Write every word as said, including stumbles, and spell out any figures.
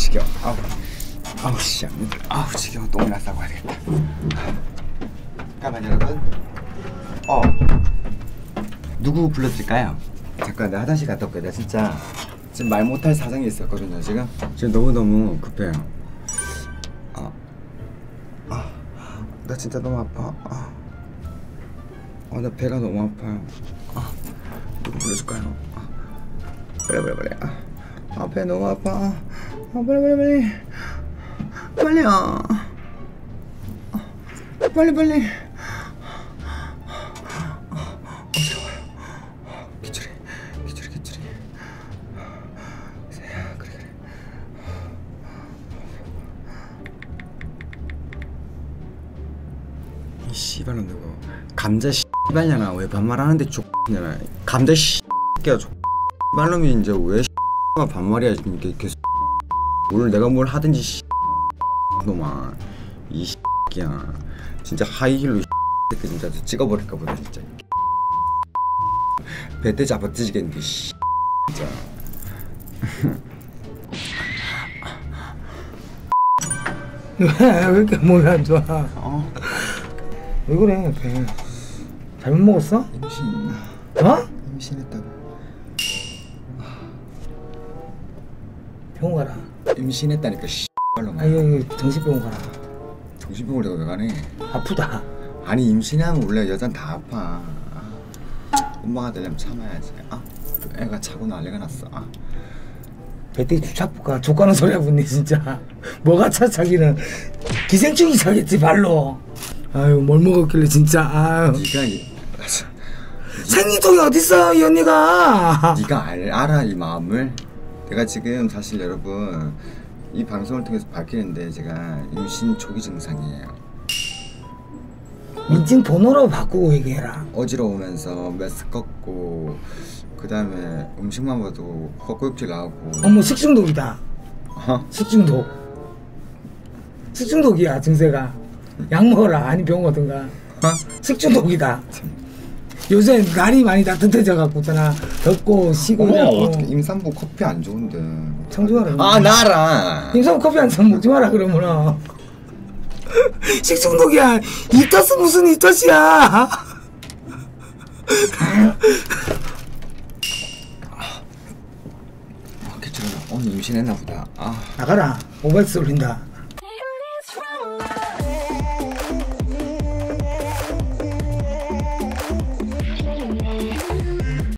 지겨워. 아우, 아우 씨, 아우 지겨워. 똥이나 싸고 와야 되겠다. 잠깐만 여러분. 어, 누구 불러드릴까요? 잠깐 나 화장실 갔다 올게. 나 진짜 지금 말 못할 사정이 있었거든요. 지금 지금 너무 너무 급해요. 아, 아, 나 진짜 너무 아파. 아, 어, 나 배가 너무 아파요. 아, 누구 불러줄까요? 아, 빨리 빨리 빨리. 아, 아, 배 너무 아파. 아, 빨리 빨리 빨리. 빨리요. 아, 빨리 빨리. 이 씨발은 누구? 감자 씨발년아 왜 반말하는데 족년아? 감자 씨발이야 족발놈이 이제 왜 씨가 반말이야 지금 이렇게 오늘 내가 뭘 하든지 씨놈아 이 씨야 진짜 하이힐로 새끼 진짜 찍어버릴까 보다 진짜 배때 잡아 찢겠는데 씨 진짜. 왜, 왜 이렇게 몸이 안 좋아? 어? 왜 그래, 배? 잘못 먹었어? 임신. 어? 임신했다고. 병원 가라. 임신했다니까 씨발놈아. 아니, 여기 정신병원 가라. 정신병원 내가 왜 가네? 아프다. 아니 임신하면 원래 여잔 다 아파. 엄마가 되려면 참아야지. 아, 애가 차고 난리가 났어. 아. 배때기 주차부가 족가는 소리야 붙니 진짜. 뭐가 차 차기는 기생충이 차겠지 발로. 아유 뭘 먹었길래 진짜. 아유. 네가 이, 생리통이 어딨어 이 언니가. 네가 알, 알아 이 마음을. 내가 지금 사실 여러분 이 방송을 통해서 밝히는데 제가 임신 초기 증상이에요. 인증 번호로 바꾸고 얘기해라. 어지러우면서 메스 꺾고 그 다음에 음식만 봐도 헛구역질 나오고. 어머 식중독이다. 어? 식중독. 식중독이야 증세가. 약 먹어라. 아니 병 오든가. 어? 식중독이다. 요새 날이 많이 따뜻해져 갖고 있잖아. 덥고 시고 이래갖고. 어떻게 임산부 커피 안 좋은데. 청주하라. 아 나라. 임산부 커피 한 잔 먹지 마라 그러면은. 식중독이야. 이터스 무슨 이터스야. 오늘 임신했나 보다. 아. 나가라. 오백스 올린다.